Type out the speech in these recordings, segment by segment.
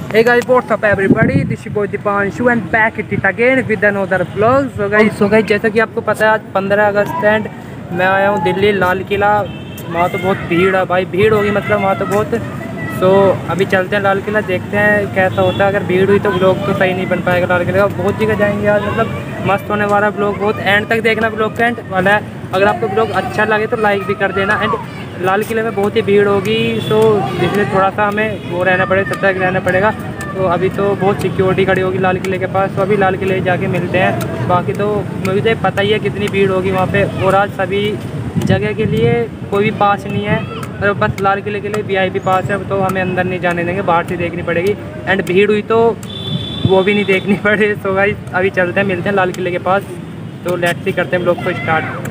Hey guys, what's up everybody? This is boy Dipanshu and back at it again with another vlog. So guys जैसा कि आपको पता है आज 15 अगस्त है। मैं आया हूँ दिल्ली लाल किला। वहाँ तो बहुत भीड़ है भाई, भीड़ होगी मतलब वहाँ तो बहुत। अभी चलते हैं लाल किला, देखते हैं कैसा होता है। अगर भीड़ हुई तो ब्लॉग तो सही नहीं बन पाएगा लाल किला का। बहुत जगह जाएंगे आज, मतलब मस्त होने वाला ब्लॉग। बहुत एंड तक देखना, ब्लॉग का एंड वाला है। अगर आपको ब्लॉग अच्छा लगे तो लाइक भी कर देना। एंड लाल किले में बहुत ही भीड़ होगी, तो इसलिए थोड़ा सा हमें वो रहना पड़ेगा, सतर्क रहना पड़ेगा। तो अभी तो बहुत सिक्योरिटी खड़ी होगी लाल किले के पास, तो अभी लाल किले जाके मिलते हैं। बाकी तो मुझे पता ही है कितनी भीड़ होगी वहाँ पे। और आज सभी जगह के लिए कोई भी पास नहीं है, और बस लाल किले के लिए VIP पास है, तो हमें अंदर नहीं जाने देंगे, बाहर से देखनी पड़ेगी। एंड भीड़ हुई तो वो भी नहीं देखनी पड़े। तो भाई अभी चलते हैं, मिलते हैं लाल किले के पास। तो लेट्स सी करते हैं लोग को स्टार्ट।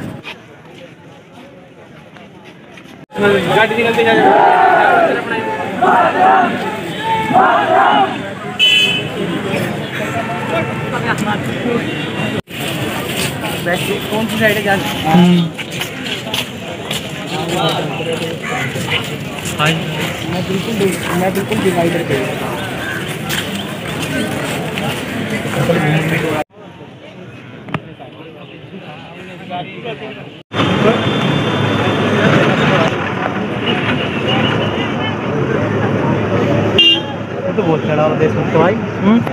गाड़ी निकलती जा कौन सी साइड है? मैं बिल्कुल डिवाइडर पे तो बहुत चढ़ा हुआ देख सकते हो भाई।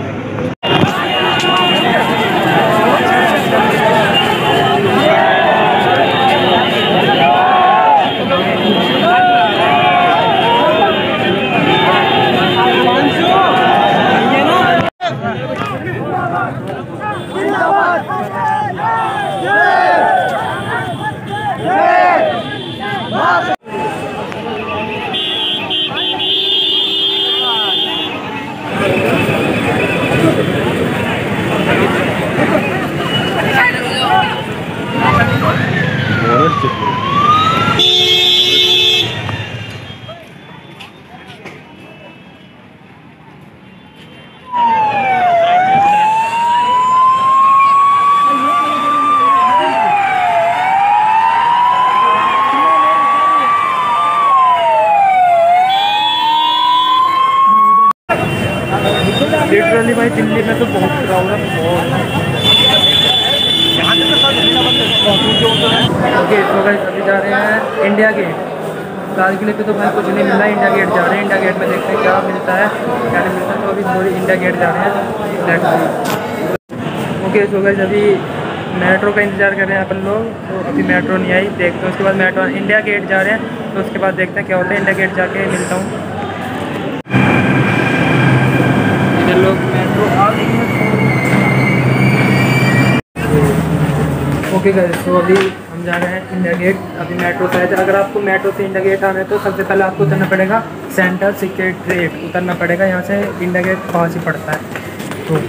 लिटरली भाई दिल्ली में तो बहुत क्राउड है, बहुत। ओके तो गाइस अभी जा रहे हैं इंडिया गेट। लाल किले पे तो भाई कुछ नहीं मिल रहा है, इंडिया गेट जा रहे हैं। इंडिया गेट में देखते हैं क्या मिलता है क्या नहीं मिलता है। तो अभी थोड़ी इंडिया गेट जा रहे हैं। ओके तो गाइस अभी मेट्रो का इंतज़ार कर रहे हैं अपन लोग। तो अभी मेट्रो नहीं आई, देखते हैं उसके बाद मेट्रो। इंडिया गेट जा रहे हैं, तो उसके बाद देखते हैं क्या होता है। इंडिया गेट जाके मिलता हूँ। लोग मेट्रो आ गई है। ओके गाइस तो अभी हम जा रहे हैं इंडिया गेट। अभी मेट्रो से अगर आपको मेट्रो से इंडिया गेट आना है तो सबसे पहले आपको उतरना पड़ेगा सेंट्रल सेक्रेटेरिएट उतरना पड़ेगा। यहाँ से इंडिया गेट पास ही पड़ता है। तो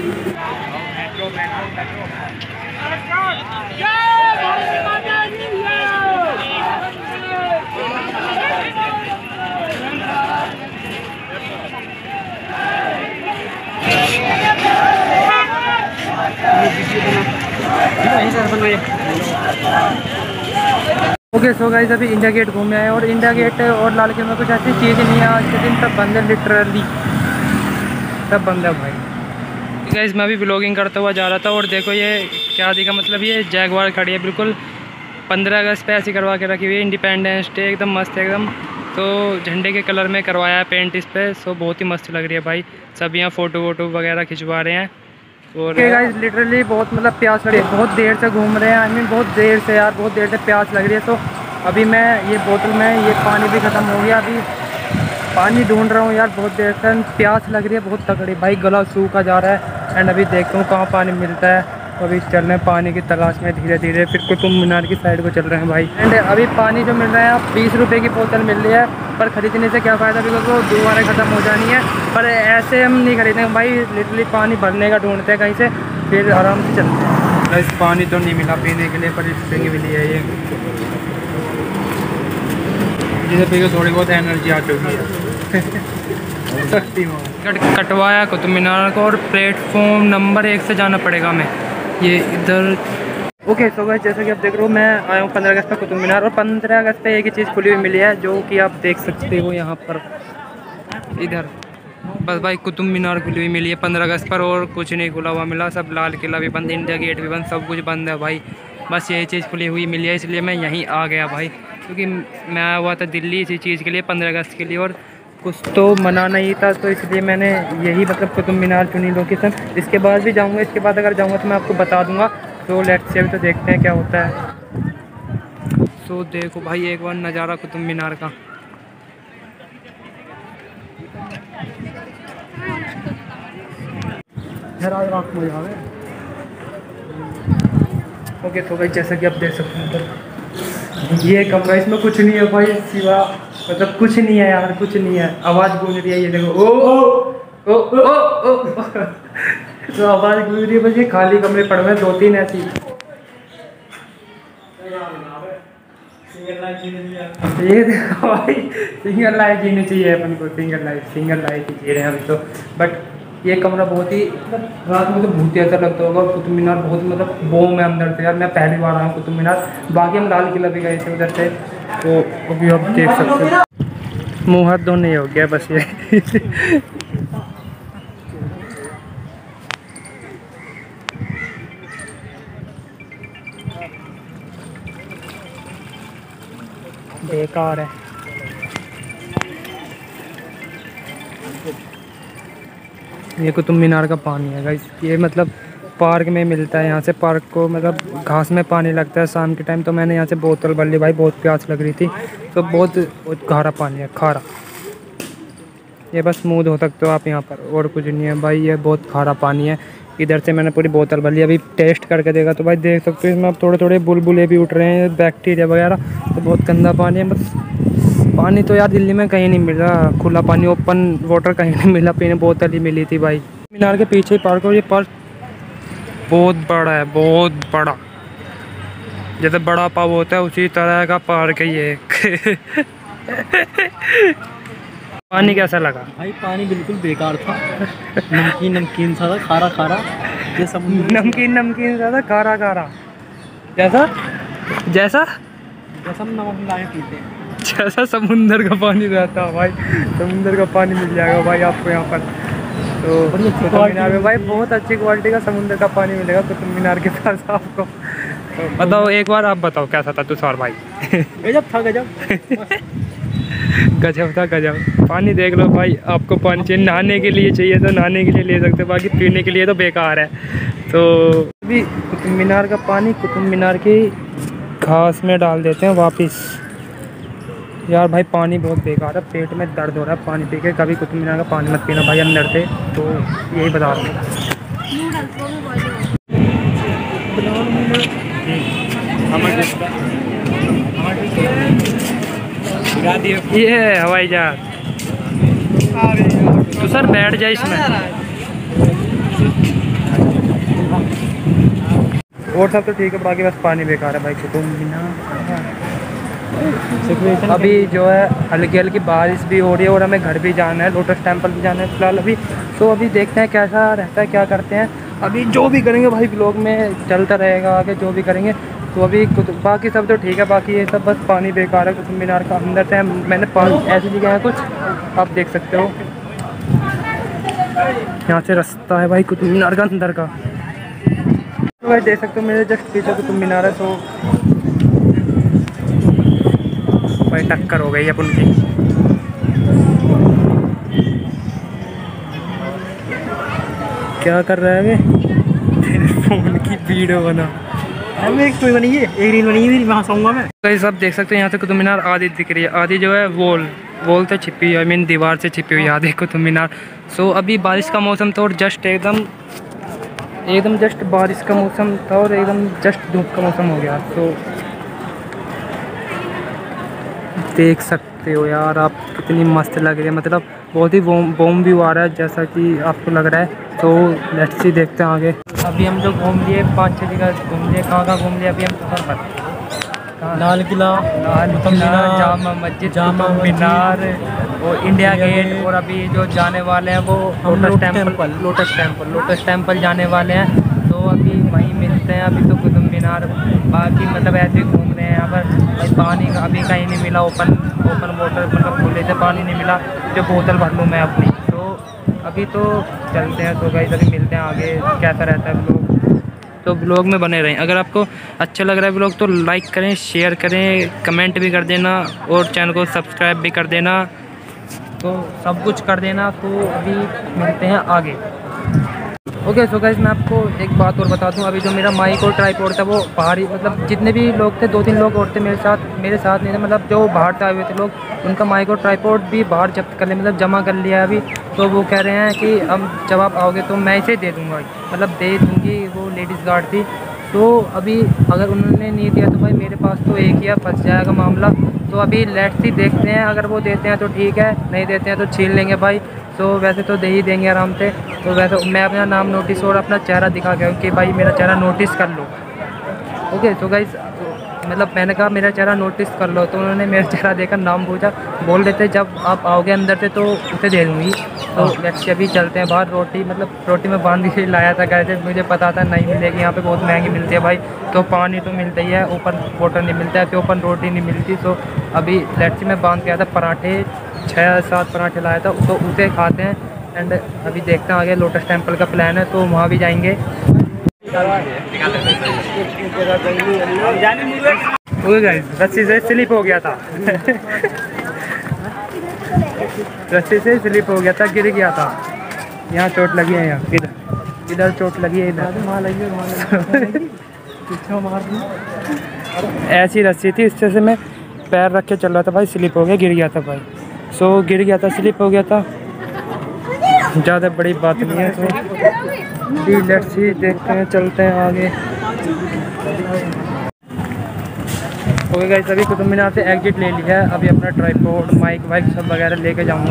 ओके सो गाइस अभी इंडिया गेट घूमे आए, और इंडिया गेट और लाल किले में कुछ ऐसी चीज़ नहीं है। आज के दिन सब बंद है, लिटरली सब बंद है भाई। गाइस मैं भी ब्लॉगिंग करता हुआ जा रहा था, और देखो ये क्या दिखा, मतलब ये जैगवार खड़ी है बिल्कुल 15 अगस्त पे ऐसी करवा के रखी हुई है। इंडिपेंडेंस डे एकदम मस्त है एकदम। तो झंडे के कलर में करवाया है पेंट इस पर। सो बहुत ही मस्त लग रही है भाई। सब यहाँ फ़ोटो वोटो वगैरह खिंचवा रहे हैं। और गाइस लिटरली बहुत मतलब प्यास लगी है, बहुत देर से घूम रहे हैं। आई मीन बहुत देर से यार, बहुत देर से प्यास लग रही है। तो अभी मैं ये बोतल में ये पानी भी ख़त्म हो गया, अभी पानी ढूंढ रहा हूँ यार। बहुत देर से प्यास लग रही है बहुत तगड़ी भाई, गला सूखा जा रहा है। एंड अभी देखता हूँ कहाँ पानी मिलता है। तो अभी चल रहे हैं पानी की तलाश में धीरे धीरे, फिर कुतुब मीनार की साइड को चल रहे हैं भाई। एंड अभी पानी जो मिल रहा है आप 20 रुपये की बोतल मिल रही है, पर ख़रीदने से क्या फ़ायदा, बिकॉज वो दोबारा ख़त्म हो जानी है। पर ऐसे हम नहीं खरीदेंगे भाई, लिटरली पानी भरने का ढूंढते हैं कहीं से, फिर आराम से चलते हैं। इस पानी तो नहीं मिला पीने के लिए, पर इसके भी लिए ये जिसे पी के थोड़ी बहुत एनर्जी आ चुकी है। सख्ती कटवाया कुतुब मीनार को, और प्लेटफॉर्म नंबर 1 से जाना पड़ेगा हमें, ये इधर। ओके सो गाइस जैसा कि आप देख रहे हो मैं आया हूँ 15 अगस्त पे कुतुब मीनार, और 15 अगस्त पे एक ही चीज़ खुली हुई मिली है जो कि आप देख सकते हो यहाँ पर इधर। बस भाई कुतुब मीनार खुली हुई मिली है 15 अगस्त पर, और कुछ नहीं खुला हुआ मिला। सब लाल किला भी बंद, इंडिया गेट भी बंद, सब कुछ बंद है भाई। बस यही चीज़ खुली हुई मिली है, इसलिए मैं यहीं आ गया भाई, क्योंकि मैं आया हुआ था दिल्ली इसी चीज़ के लिए 15 अगस्त के लिए, और कुछ तो मना नहीं था, तो इसलिए मैंने यही मतलब कुतुब मीनार चुनी लोकेशन। इसके बाद भी जाऊँगा, इसके बाद अगर जाऊँगा तो मैं आपको बता दूँगा। तो लेट्स से अभी तो देखते हैं क्या होता है। तो देखो भाई एक बार नज़ारा कुतुब मीनार का। ओके तो भाई जैसा कि आप देख सकते हैं, तो ये कमरा, इसमें कुछ नहीं है भाई सिवा, मतलब कुछ नहीं है यार, कुछ नहीं है। आवाज़ गूंज रही है, ये देखो, ओ ओ ओ ओ, ओ। तो आवाज़ गूंज रही है, बस ये खाली कमरे पड़ हुए हैं 2-3 ऐसी। ये देखो भाई, सिंगल लाइफ जीनी चाहिए अपन को, सिंगल लाइफ ही जी रहे हैं अभी तो। बट ये कमरा बहुत ही मतलब रात में तो भूत ऐसा लगता होगा। कुतुब मीनार बहुत मतलब बॉम है अंदर से यार। मैं पहली बार आया हूँ कुतुब मीनार, बाकी हम लाल किला भी गए थे उधर से, तो अभी आप देख सकते हो। मुँह हाथ धोने हो गया बस ये। बेकार है। ये कुतुब मीनार का पानी है गाइस, ये मतलब पार्क में मिलता है। यहाँ से पार्क को मतलब घास में पानी लगता है शाम के टाइम, तो मैंने यहाँ से बोतल भर ली भाई, बहुत प्यास लग रही थी। तो बहुत खारा पानी है, खारा। ये बस मुँह धो सकते हो आप यहाँ पर, और कुछ नहीं है भाई। ये बहुत खारा पानी है। इधर से मैंने पूरी बोतल भर ली, अभी टेस्ट करके देखा तो भाई देख सकते हो इसमें अब थोड़े थोड़े बुलबुले भी उठ रहे हैं, बैक्टीरिया वगैरह। तो बहुत गंदा पानी है। बस पानी तो यार दिल्ली में कहीं नहीं मिल रहा, खुला पानी, ओपन वाटर कहीं नहीं मिला, पीने बोतल ही मिली थी भाई। मीनार के पीछे ही पार्क है, और ये पार्क बहुत बड़ा है, बहुत बड़ा। जैसे बड़ा पाव होता है उसी तरह का पार्क है ये। पानी कैसा लगा भाई? पानी बिल्कुल बेकार था, नमकीन नमकीन सा था, खारा खारा। ये सब नमकीन सा था, खारा खारा। जैसा जैसा जैसा हम नमक मिला के पीते हैं, जैसा समुंदर का पानी रहता है भाई। समुंदर का पानी मिल जाएगा भाई आपको यहाँ पर। तो कुतुब मीनार में भाई बहुत अच्छी क्वालिटी का समुंदर का पानी मिलेगा कुतुब मीनार के पास आपको। तो बताओ एक बार, आप बताओ कैसा था तुषार भाई? गजब था, गजब। गजब था, गजब। पानी देख लो भाई, आपको पानी चाहिए नहाने के लिए, चाहिए तो नहाने के लिए ले सकते हो, बाकी पीने के लिए तो बेकार है। तो अभी कुतुब मीनार का पानी कुतुब मीनार की घास में डाल देते हैं वापस। यार भाई पानी बहुत बेकार है, पेट में दर्द हो रहा है पानी पी के। कभी कुतुब मीनार का पानी मत पीना भाई अंदर से, तो यही बता रहा हूँ। ये हवाई जहाज, तो सर बैठ जाए इसमें। और सब तो ठीक है, बाकी बस पानी बेकार है भाई कुतुब मीनार। अभी जो है हल्की हल्की बारिश भी हो रही है, और हमें घर भी जाना है, लोटस टेम्पल भी जाना है फिलहाल अभी। तो अभी देखते हैं कैसा रहता है, क्या करते हैं। अभी जो भी करेंगे भाई ब्लॉग में चलता रहेगा आगे, जो भी करेंगे। तो अभी बाकी सब तो ठीक है, बाकी ये सब बस पानी बेकार है कुतुब मीनार का। अंदर से मैंने ऐसी जगह है कुछ, आप देख सकते हो। यहाँ से रास्ता है भाई कुतुब मीनार का अंदर का। तो भाई देख सकते हो मेरे जस्ट पीछे कुतुब मीनार है। तो भाई टक्कर हो गई है उनकी। क्या कर रहा है फोन की वीडियो बना, एक स्टोरी बनी है, एक रील बनी है, वहाँ सोऊंगा मैं। तो ये सब देख सकते हैं। यहाँ से कुतुब मीनार आधी दिख रही है, आधी जो है वॉल से छिपी हुई है, मीन दीवार से छिपी हुई है आधी कुतुब मीनार। सो अभी बारिश का मौसम था, और जस्ट एकदम जस्ट बारिश का मौसम था, और एकदम जस्ट धूप का मौसम हो गया। तो देख सकते हो यार आप, कितनी मस्त लग रही है, मतलब बहुत ही बॉम व्यू आ रहा है जैसा कि आपको लग रहा है। तो लेट्स सी देखते हैं आगे। अभी हम जो घूम लिए 5-6 जगह घूम लिए, कहाँ घूम लिए अभी हम सफर पर? लाल किला, जामा मस्जिद, कुतुब मीनार और इंडिया गेट, और अभी जो जाने वाले हैं वो लोटस टेम्पल जाने वाले हैं। तो अभी वहीं मिलते हैं। अभी तो कुतुब मीनार बाकी मतलब ऐसे घूम रहे हैं यहाँ पर भाई। पानी का अभी कहीं नहीं मिला, ओपन वाटर मतलब खुले से पानी नहीं मिला, जो बोतल भर लूँ मैं अपनी। तो अभी तो चलते हैं। तो गाइस अभी मिलते हैं आगे कैसा रहता है ब्लॉग। तो ब्लॉग में बने रहें। अगर आपको अच्छा लग रहा है ब्लॉग तो लाइक करें, शेयर करें, कमेंट भी कर देना और चैनल को सब्सक्राइब भी कर देना। तो सब कुछ कर देना। तो अभी मिलते हैं आगे। ओके सो गाइस मैं आपको एक बात और बता दूं। अभी जो मेरा माइक और ट्राइपॉड था वो बाहर ही, मतलब जितने भी लोग थे 2-3 लोग और थे मेरे साथ नहीं थे, मतलब जो बाहर से आए हुए थे लोग, उनका माइक और ट्राइपॉड भी बाहर जब्त कर लिया, मतलब जमा कर लिया अभी। तो वो कह रहे हैं कि अब जब आप आओगे तो मैं इसे दे दूँगा, मतलब दे दूँगी। वो लेडीज़ गार्ड थी। तो अभी अगर उन्होंने नहीं दिया तो भाई मेरे पास तो एक ही फंस जाएगा मामला। तो अभी लेट्स ही देखते हैं, अगर वो देते हैं तो ठीक है, नहीं देते हैं तो छीन लेंगे भाई। तो वैसे तो दे ही देंगे आराम से। तो वैसे मैं अपना नाम नोटिस और अपना चेहरा दिखा गया कि भाई मेरा चेहरा नोटिस कर लो। ओके तो गाइस मतलब मैंने कहा मेरा चेहरा नोटिस कर लो। तो उन्होंने मेरा चेहरा देखकर नाम पूछा, बोल रहे थे जब आप आओगे अंदर से तो उसे दे दूँगी। तो लेट्स अभी चलते हैं बाहर। रोटी में बांध के लाया था, कहते मुझे पता था नहीं मिलेगी यहाँ पे, बहुत महंगी मिलती है भाई। तो पानी तो मिलता ही है, ऊपर वाटर नहीं मिलता है, तो ऊपर रोटी नहीं मिलती। तो अभी लेट्स में बांध के आया था पराठे, 6-7 पराठे लाया था, तो उसे खाते हैं। एंड अभी देखते हैं आगे लोटस टेम्पल का प्लान है तो वहाँ भी जाएंगे। रस्सी से स्लिप हो गया था रस्सी से स्लिप हो गया था, गिर गया था। यहाँ चोट लगी है, यहाँ इधर चोट लगी है, इधर ऐसी रस्सी थी, इससे से मैं पैर रख के चल रहा था भाई, स्लिप हो गया, गिर गया था भाई। सो गिर गया था, स्लिप हो गया था, ज़्यादा बड़ी बात नहीं है। तो लेट्स सी देखते हैं, चलते हैं आगे। ओके गाइस अभी कुतुब मीनार से एग्जिट ले लिया है। अभी अपना ट्राइपॉड, माइक वाइक सब वगैरह लेके जाऊंगा।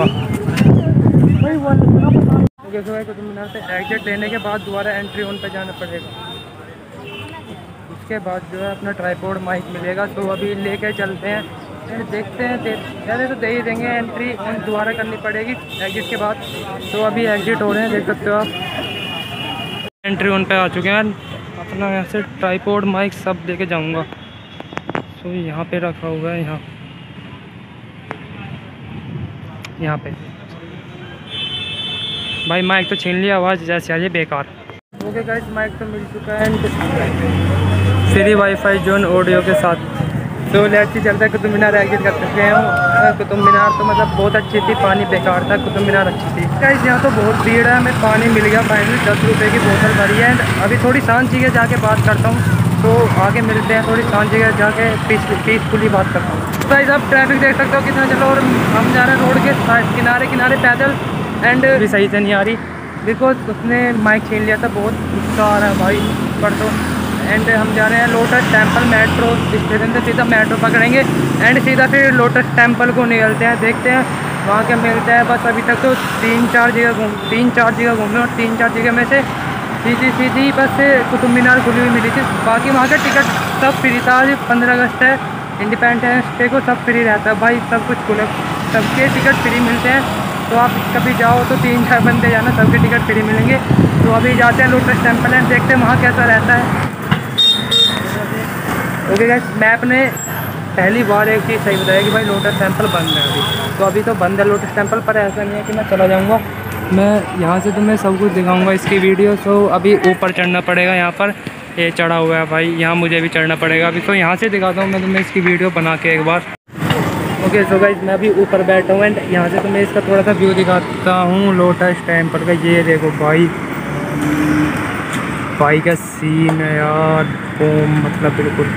ओके तो कुतुब मीनार से एग्जिट लेने के बाद दोबारा एंट्री ऑन पे जाना पड़ेगा। उसके बाद जो है अपना ट्राइपॉड माइक मिलेगा। तो अभी लेके चलते हैं, देखते हैं। पहले तो दे ही देंगे, एंट्री ऑन दोबारा करनी पड़ेगी एग्जिट के बाद। तो अभी एग्जिट हो रहे हैं, देख सकते हो आप। एंट्री ऑन पे आ चुके हैं। अपना यहाँ से ट्राइपॉड माइक सब लेके जाऊँगा। तो यहाँ पे रखा हुआ है, यहाँ पे भाई माइक तो छीन लिया, आवाज़ जैसे आ जाए बेकार। ओके गाइस माइक तो मिल चुका है and free WiFi zone audio के साथ। तो लेट्स ही चलता है। कुतुब मीनार एग्जिट कर चुके हैं। कुतुब मीनार तो मतलब बहुत अच्छी थी, पानी बेकार था, कुतुब मीनार अच्छी थी। गाइस यहाँ तो बहुत भीड़ है, हमें पानी मिल गया फाइनली, 10 रुपये की बोतल भरी है। अभी थोड़ी शांत जगह जाके बात करता हूँ, तो आगे मिलते हैं। थोड़ी शांत जगह जाके पीसफुली बात करता हूँ। तो गाइस आप ट्रैफिक देख सकते हो कितना चलो, और हम जा रहे हैं रोड के किनारे पैदल। एंड भी सही से नहीं आ रही बिकॉज उसने माइक छीन लिया था, बहुत गुस्सा आ रहा है भाई पर। तो एंड हम जा रहे हैं लोटस टेम्पल मेट्रो स्टेशन से, सीधा मेट्रो पकड़ेंगे एंड सीधा फिर लोटस टेम्पल को निकलते हैं। देखते हैं वहाँ क्या मिलता है। बस अभी तक तो 3-4 जगह घूमे और 3-4 जगह में से सीधी बस कुतुब मीनार खुली हुई मिली थी। बाकी वहाँ का टिकट सब फ्री था। आज 15 अगस्त है, इंडिपेंडेंस डे को सब फ्री रहता है भाई, सब कुछ खुले, सबके टिकट फ्री मिलते हैं। तो आप कभी जाओ तो 3-4 बंदे जाना, सबके टिकट फ्री मिलेंगे। तो अभी जाते हैं लोटस टेम्पल एंड देखते हैं वहाँ कैसा रहता है। ओके गाइस मैप ने पहली बार एक चीज़ सही बताया कि भाई लोटस टेम्पल बंद है अभी। तो अभी तो बंद है लोटस टेम्पल, पर ऐसा नहीं है कि मैं चला जाऊँगा। मैं यहाँ से तुम्हें सब कुछ दिखाऊँगा इसकी वीडियो। तो अभी ऊपर चढ़ना पड़ेगा, यहाँ पर ये चढ़ा हुआ है भाई, यहाँ मुझे भी चढ़ना पड़ेगा अभी। तो यहाँ से दिखाता हूँ मैं तुम्हें इसकी वीडियो बना के एक बार। ओके सो गाइस मैं अभी ऊपर बैठा हूँ एंड यहाँ से तुम्हें इसका थोड़ा सा व्यू दिखाता हूँ लोटस टेम्पल का। ये देखो भाई का सीन है यार, मतलब बिल्कुल।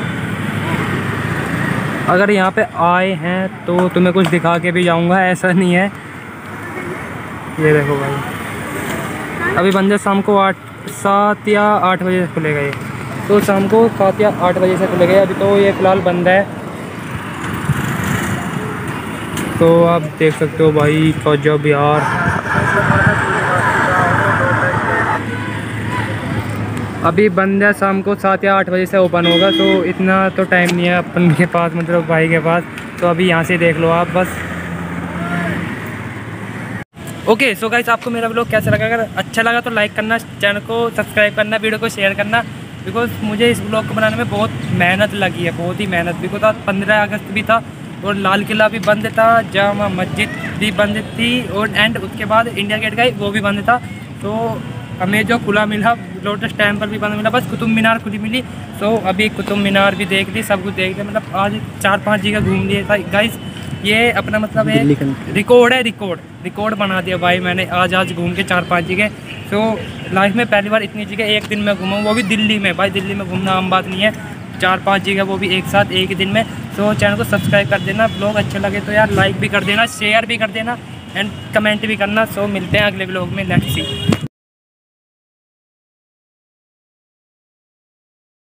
अगर यहाँ पे आए हैं तो तुम्हें कुछ दिखा के भी जाऊँगा, ऐसा नहीं है। ये देखो भाई अभी बंदे शाम को 7 या 8 बजे से खुलेगा ये। तो शाम को 7 या 8 बजे से खुलेगा। अभी तो ये फ़िलहाल बंद है। तो आप देख सकते हो भाई गजब यार। अभी बंद है, शाम को 7 या 8 बजे से ओपन होगा। तो इतना तो टाइम नहीं है अपन के पास, मतलब भाई के पास। तो अभी यहाँ से देख लो आप बस। ओके सो गाइस आपको मेरा ब्लॉग कैसा लगा? अगर अच्छा लगा तो लाइक करना, चैनल को सब्सक्राइब करना, वीडियो को शेयर करना। बिकॉज मुझे इस ब्लॉग को बनाने में बहुत मेहनत लगी है, बहुत ही मेहनत। बिकॉज आज 15 अगस्त भी था और लाल किला भी बंद था, जामा मस्जिद भी बंद थी, और एंड उसके बाद इंडिया गेट गए वो भी बंद था। तो हमें जो खुला मिला, लोटस टेम्पल भी बंद मिला, बस कुतुब मीनार खुली मिली। तो अभी कुतुब मीनार भी देख ली, सब कुछ देख लिया, मतलब आज 4-5 जगह घूम लिए था गाइस। ये अपना मतलब है रिकॉर्ड है, रिकॉर्ड बना दिया भाई मैंने आज घूम के 4-5 जगह। तो लाइफ में पहली बार इतनी जगह एक दिन में घूमा, वो भी दिल्ली में। भाई दिल्ली में घूमना आम बात नहीं है, 4-5 जगह वो भी एक साथ एक ही दिन में। तो चैनल को सब्सक्राइब कर देना, ब्लॉग अच्छे लगे तो यार लाइक भी कर देना, शेयर भी कर देना एंड कमेंट भी करना। सो मिलते हैं अगले ब्लॉग में, लेट्स सी।